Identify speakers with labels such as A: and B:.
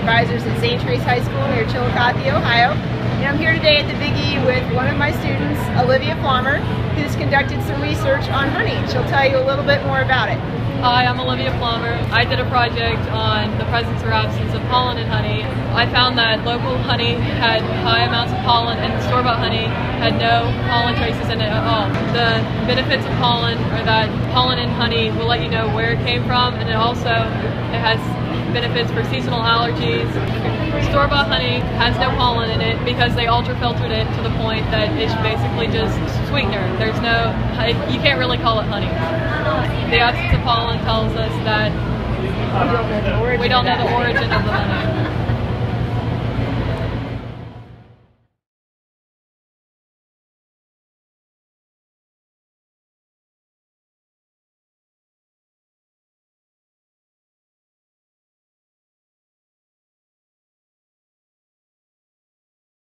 A: advisors at St. Therese High School near Chillicothe, Ohio. And I'm here today at the Big E with one of my students, Olivia Pflaumer, who's conducted some research on honey. She'll tell you a little bit more about it.
B: Hi, I'm Olivia Pflaumer. I did a project on the presence or absence of pollen in honey. I found that local honey had high amounts of pollen and store-bought honey had no pollen traces in it at all. The benefits of pollen are that pollen in honey will let you know where it came from, and it has benefits for seasonal allergies. Store-bought honey has no pollen in it because they ultra-filtered it to the point that it's basically just sweetener. You can't really call it honey. The absence of pollen tells us that we don't know the origin of the honey.